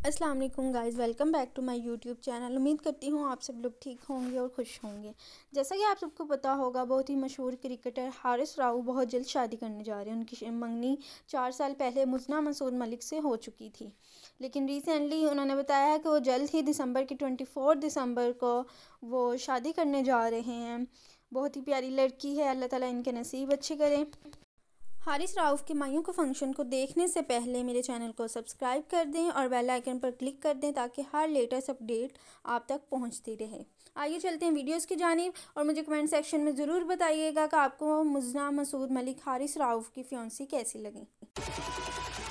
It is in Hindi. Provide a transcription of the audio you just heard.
अस्सलाम वालेकुम guys, welcome back to my YouTube channel. उम्मीद करती हूँ आप सब लोग ठीक होंगे और खुश होंगे। जैसा कि आप सबको पता होगा, बहुत ही मशहूर क्रिकेटर हारिस राव बहुत जल्द शादी करने जा रहे हैं। उनकी मंगनी 4 साल पहले मुज़ना मसूद मलिक से हो चुकी थी, लेकिन रिसेंटली उन्होंने बताया है कि वो जल्द ही दिसंबर की 24 दिसंबर को वो शादी करने जा रहे हैं। बहुत ही प्यारी लड़की है, अल्लाह ताला इनके नसीब अच्छे करें। हारिस राउफ के मायूं के फंक्शन को देखने से पहले मेरे चैनल को सब्सक्राइब कर दें और बेल आइकन पर क्लिक कर दें ताकि हर लेटेस्ट अपडेट आप तक पहुंचती रहे। आइए चलते हैं वीडियोस की जानिब और मुझे कमेंट सेक्शन में ज़रूर बताइएगा कि आपको मुज़ना मसूद मलिक हारिस राउफ की फियांसी कैसी लगी।